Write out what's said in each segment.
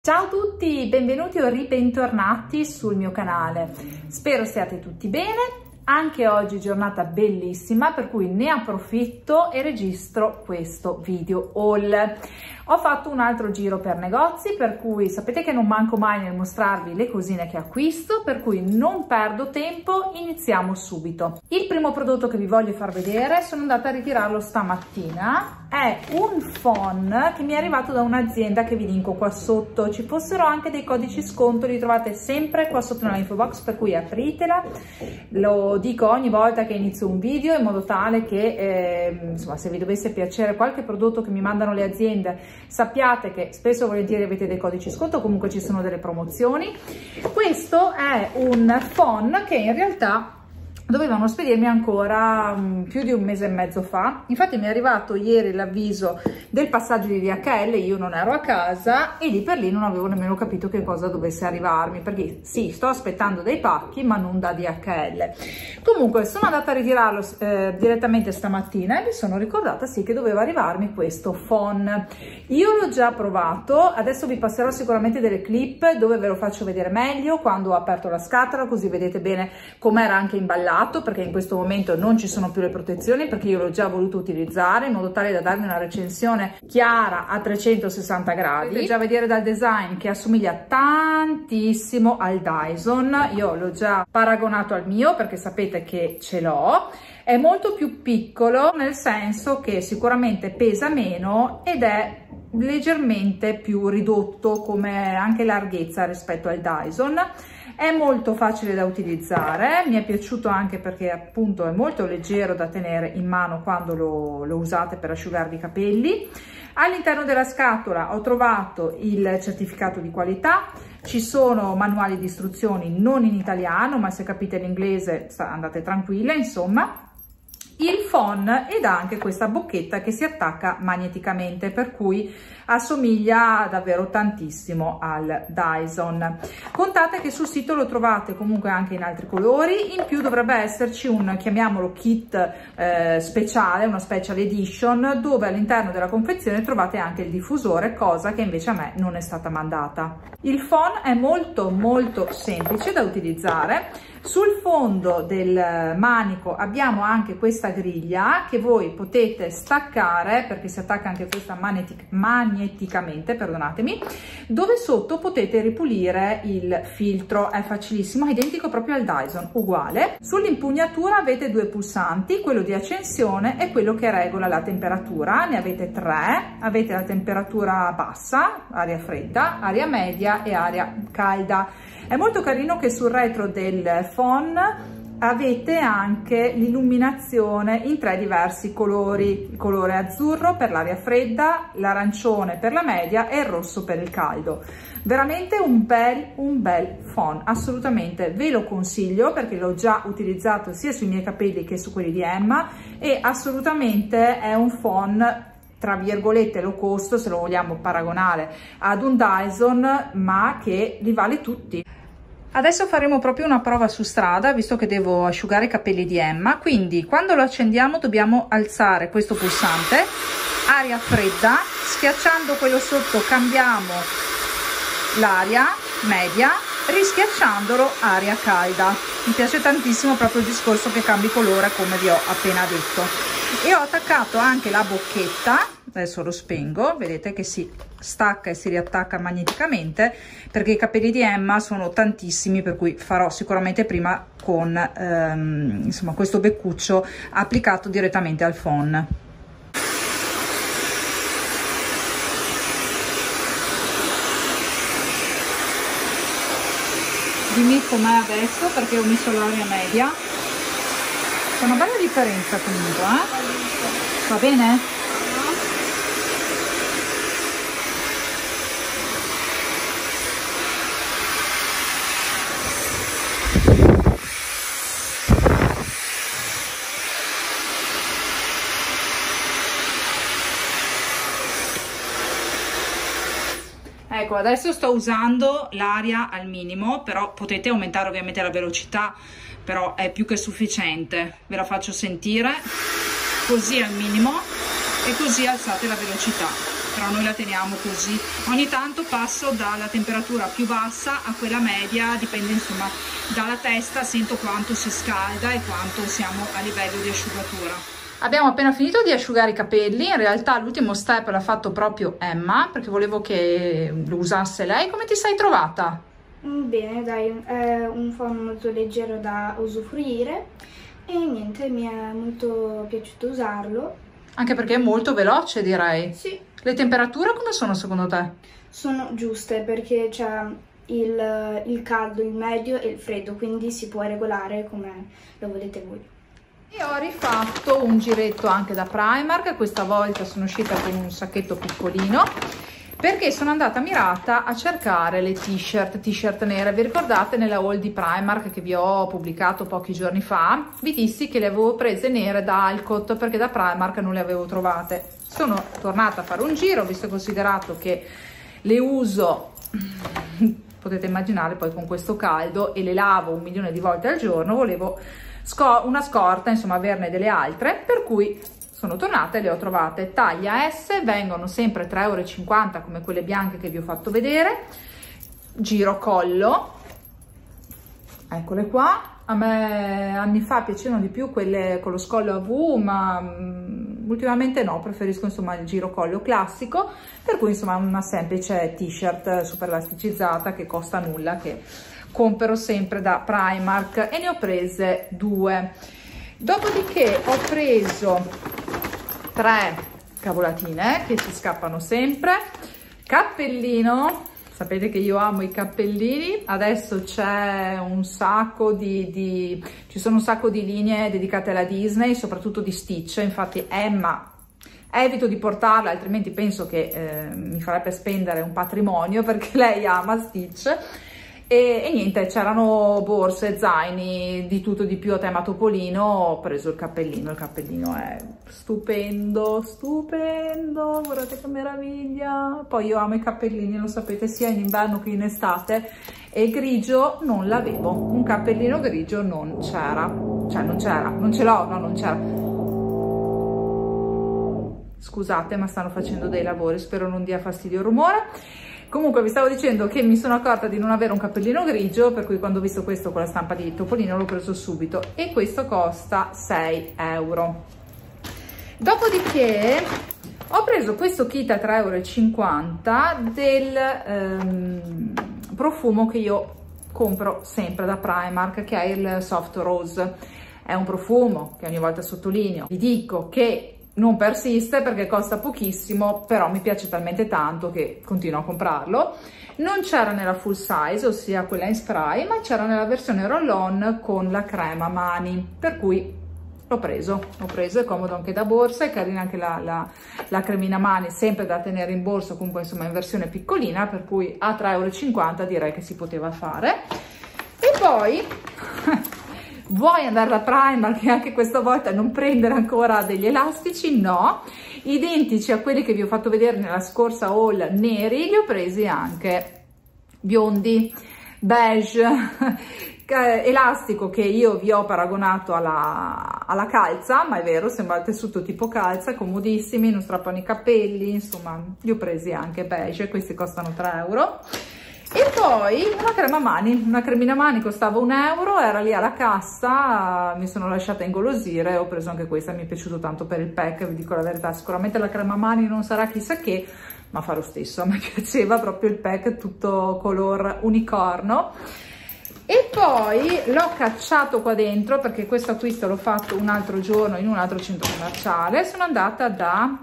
Ciao a tutti, benvenuti o ribentornati sul mio canale. Spero stiate tutti bene. Anche oggi giornata bellissima, per cui ne approfitto e registro questo video haul. Ho fatto un altro giro per negozi, per cui sapete che non manco mai nel mostrarvi le cosine che acquisto, per cui non perdo tempo, iniziamo subito. Il primo prodotto che vi voglio far vedere, sono andata a ritirarlo stamattina, è un phon che mi è arrivato da un'azienda che vi linko qua sotto. Ci fossero anche dei codici sconto, li trovate sempre qua sotto nella info box, per cui apritela. Lo dico ogni volta che inizio un video, in modo tale che insomma, se vi dovesse piacere qualche prodotto che mi mandano le aziende, sappiate che spesso e volentieri avete dei codici sconto, comunque ci sono delle promozioni. Questo è un phon che in realtà dovevano spedirmi ancora più di un mese e mezzo fa. Infatti mi è arrivato ieri l'avviso del passaggio di DHL, io non ero a casa e lì per lì non avevo nemmeno capito che cosa dovesse arrivarmi, perché sì, sto aspettando dei pacchi ma non da DHL. Comunque sono andata a ritirarlo direttamente stamattina e mi sono ricordata sì che doveva arrivarmi questo phon. Io l'ho già provato, adesso vi passerò sicuramente delle clip dove ve lo faccio vedere meglio quando ho aperto la scatola, così vedete bene com'era anche imballato, perché in questo momento non ci sono più le protezioni, perché io l'ho già voluto utilizzare in modo tale da darmi una recensione chiara a 360 gradi. Potete già vedere dal design che assomiglia tantissimo al Dyson. Io l'ho già paragonato al mio perché sapete che ce l'ho. È molto più piccolo, nel senso che sicuramente pesa meno ed è leggermente più ridotto come anche larghezza rispetto al Dyson. È molto facile da utilizzare, mi è piaciuto anche perché appunto è molto leggero da tenere in mano quando lo usate per asciugarvi i capelli. All'interno della scatola ho trovato il certificato di qualità, ci sono manuali di istruzioni non in italiano, ma se capite l'inglese andate tranquille, insomma. Il phon ed ha anche questa bocchetta che si attacca magneticamente, per cui assomiglia davvero tantissimo al Dyson. Contate che sul sito lo trovate comunque anche in altri colori, in più dovrebbe esserci un, chiamiamolo kit speciale, una special edition, dove all'interno della confezione trovate anche il diffusore, cosa che invece a me non è stata mandata. Il phon è molto semplice da utilizzare. Sul fondo del manico abbiamo anche questa griglia che voi potete staccare, perché si attacca anche questa magneticamente, perdonatemi, dove sotto potete ripulire il filtro. È facilissimo, è identico proprio al Dyson, uguale. Sull'impugnatura avete due pulsanti, quello di accensione e quello che regola la temperatura. Ne avete tre, avete la temperatura bassa, aria fredda, aria media e aria calda. È molto carino che sul retro del phon avete anche l'illuminazione in tre diversi colori: il colore azzurro per l'aria fredda, l'arancione per la media e il rosso per il caldo. Veramente un bel phon, assolutamente ve lo consiglio perché l'ho già utilizzato sia sui miei capelli che su quelli di Emma, e assolutamente è un phon tra virgolette low cost, se lo vogliamo paragonare ad un Dyson, ma che li vale tutti. Adesso faremo proprio una prova su strada, visto che devo asciugare i capelli di Emma, quindi quando lo accendiamo dobbiamo alzare questo pulsante, aria fredda, schiacciando quello sotto cambiamo l'aria media, rischiacciandolo aria calda. Mi piace tantissimo proprio il discorso che cambi colore, come vi ho appena detto. E ho attaccato anche la bocchetta, adesso lo spengo, vedete che si stacca e si riattacca magneticamente, perché i capelli di Emma sono tantissimi, per cui farò sicuramente prima con insomma questo beccuccio applicato direttamente al phon. Dimmi com'è adesso, perché ho messo l'aria media. C'è una bella differenza comunque, Va bene? Ecco, adesso sto usando l'aria al minimo, però potete aumentare ovviamente la velocità, però è più che sufficiente. Ve la faccio sentire, così al minimo, e così alzate la velocità. però noi la teniamo così. Ogni tanto passo dalla temperatura più bassa a quella media, dipende insomma dalla testa, sento quanto si scalda e quanto siamo a livello di asciugatura. Abbiamo appena finito di asciugare i capelli, in realtà l'ultimo step l'ha fatto proprio Emma, perché volevo che lo usasse lei. Come ti sei trovata? Bene, dai, è un fondo molto leggero da usufruire e niente, mi è molto piaciuto usarlo. Anche perché è molto veloce, direi. Sì. Le temperature come sono secondo te? Sono giuste perché c'è il caldo, il medio e il freddo, quindi si può regolare come lo volete voi. E ho rifatto un giretto anche da Primark, questa volta sono uscita con un sacchetto piccolino, perché sono andata mirata a cercare le t-shirt nere. Vi ricordate nella haul di Primark che vi ho pubblicato pochi giorni fa? Vi dissi che le avevo prese nere da Alcott perché da Primark non le avevo trovate. Sono tornata a fare un giro, visto e considerato che le uso, potete immaginare poi con questo caldo, e le lavo 1 milione di volte al giorno, volevo una scorta, insomma averne delle altre, per cui sono tornata e le ho trovate taglia S, vengono sempre 3,50 € come quelle bianche che vi ho fatto vedere, giro collo, eccole qua. A me anni fa piacevano di più quelle con lo scollo a V, ma ultimamente no, preferisco insomma il giro collo classico, per cui insomma una semplice t-shirt super elasticizzata che costa nulla, che compro sempre da Primark, e ne ho prese 2. Dopodiché ho preso 3 cavolatine che si scappano sempre. Cappellino, sapete che io amo i cappellini, adesso c'è un sacco ci sono un sacco di linee dedicate alla Disney, soprattutto di Stitch, infatti Emma evito di portarla, altrimenti penso che mi farebbe spendere un patrimonio, perché lei ama Stitch. E niente, c'erano borse, zaini, di tutto di più a tema topolino. Ho preso il cappellino è stupendo, stupendo, guardate che meraviglia. Poi io amo i cappellini, lo sapete, sia in inverno che in estate, e il grigio non l'avevo, un cappellino grigio non c'era, cioè non c'era, non ce l'ho, no, non c'era. Scusate, ma stanno facendo dei lavori, spero non dia fastidio il rumore. Comunque vi stavo dicendo che mi sono accorta di non avere un cappellino grigio, per cui quando ho visto questo con la stampa di topolino l'ho preso subito, e questo costa 6 €. Dopodiché ho preso questo kit a 3,50 € del profumo che io compro sempre da Primark, che è il Soft Rose. È un profumo che ogni volta sottolineo, vi dico che non persiste perché costa pochissimo, però mi piace talmente tanto che continuo a comprarlo. Non c'era nella full size, ossia quella in spray, ma c'era nella versione roll-on con la crema mani, per cui l'ho preso, è comodo anche da borsa, è carina anche la cremina mani, sempre da tenere in borsa, comunque insomma in versione piccolina, per cui a 3,50 € direi che si poteva fare. E poi vuoi andare da Primark e anche questa volta non prendere ancora degli elastici? No, identici a quelli che vi ho fatto vedere nella scorsa haul, neri, li ho presi anche biondi, beige, elastico che io vi ho paragonato alla calza, ma è vero, sembra il tessuto tipo calza, comodissimi, non strappano i capelli, insomma li ho presi anche beige, questi costano 3 €. E poi una crema mani, una cremina mani costava 1 €, era lì alla cassa, mi sono lasciata ingolosire, ho preso anche questa, mi è piaciuto tanto per il pack, vi dico la verità, sicuramente la crema mani non sarà chissà che, ma fa lo stesso, a me piaceva proprio il pack tutto color unicorno. E poi l'ho cacciato qua dentro perché questo acquisto l'ho fatto un altro giorno in un altro centro commerciale, sono andata da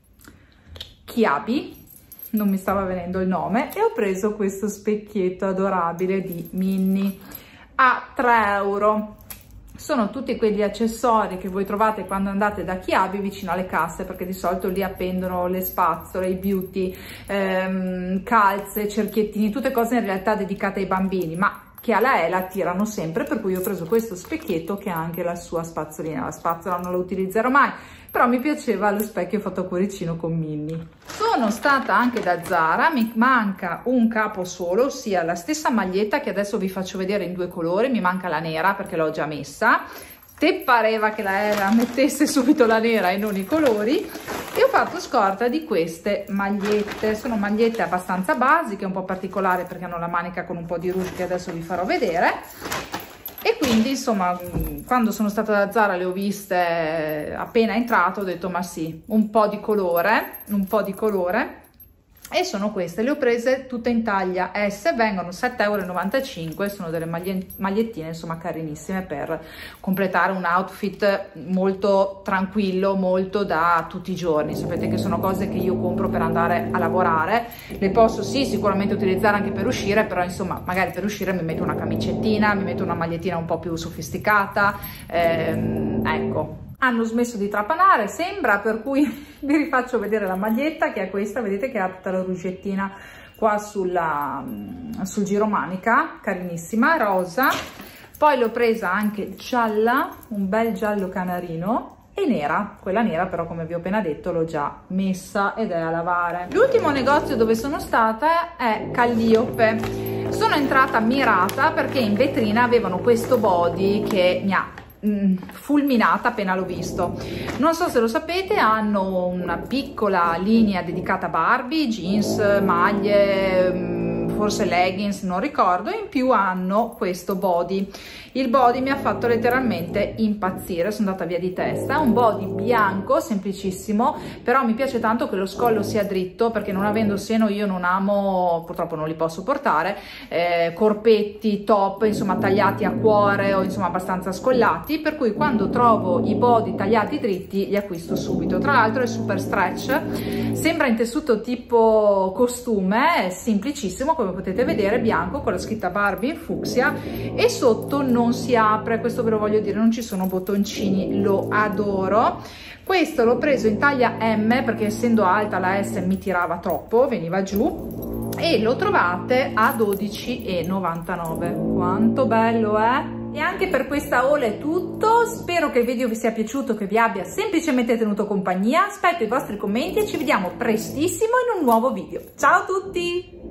Kiabi, non mi stava venendo il nome, e ho preso questo specchietto adorabile di Minnie a 3 €. Sono tutti quegli accessori che voi trovate quando andate da Kiabi vicino alle casse, perché di solito lì appendono le spazzole, i beauty, calze, cerchiettini, tutte cose in realtà dedicate ai bambini, ma che alla Ela attirano sempre, per cui ho preso questo specchietto che ha anche la sua spazzolina. La spazzola non la utilizzerò mai, però mi piaceva lo specchio fatto a cuoricino con Minnie. Sono stata anche da Zara, mi manca un capo solo, ossia la stessa maglietta che adesso vi faccio vedere in 2 colori, mi manca la nera perché l'ho già messa, te pareva che la Ela mettesse subito la nera e non i colori, E ho fatto scorta di queste magliette, sono magliette abbastanza basiche, un po' particolari perché hanno la manica con un po' di rouge che adesso vi farò vedere. E quindi insomma, quando sono stata da Zara le ho viste appena entrato, ho detto ma sì, un po' di colore, e sono queste, le ho prese tutte in taglia S, vengono 7,95 €, sono delle magliettine insomma carinissime per completare un outfit molto tranquillo, molto da tutti i giorni. Sapete che sono cose che io compro per andare a lavorare, le posso sì sicuramente utilizzare anche per uscire, però insomma magari per uscire mi metto una camicettina, mi metto una magliettina un po' più sofisticata, ecco. Hanno smesso di trapanare, sembra, per cui vi rifaccio vedere la maglietta, che è questa, vedete che ha tutta la rugettina qua sul giromanica, carinissima, rosa. Poi l'ho presa anche gialla, un bel giallo canarino, e nera, quella nera però come vi ho appena detto l'ho già messa ed è a lavare. L'ultimo negozio dove sono stata è Calliope. Sono entrata mirata perché in vetrina avevano questo body che mi ha fulminata appena l'ho visto. Non so se lo sapete, hanno una piccola linea dedicata a Barbie, jeans, maglie, forse leggings, non ricordo. In più hanno questo body. Il body mi ha fatto letteralmente impazzire, sono andata via di testa. Un body bianco semplicissimo, però mi piace tanto che lo scollo sia dritto, perché non avendo seno io non amo, purtroppo non li posso portare, corpetti, top insomma tagliati a cuore o insomma abbastanza scollati, per cui quando trovo i body tagliati dritti li acquisto subito. Tra l'altro è super stretch, sembra in tessuto tipo costume, è semplicissimo come potete vedere, bianco con la scritta Barbie in fucsia, e sotto non si apre, questo ve lo voglio dire, non ci sono bottoncini, lo adoro. Questo l'ho preso in taglia M perché essendo alta la S mi tirava troppo, veniva giù, e lo trovate a 12,99 €. Quanto bello, eh? E anche per questa haul è tutto, spero che il video vi sia piaciuto, che vi abbia semplicemente tenuto compagnia. Aspetto i vostri commenti e ci vediamo prestissimo in un nuovo video. Ciao a tutti!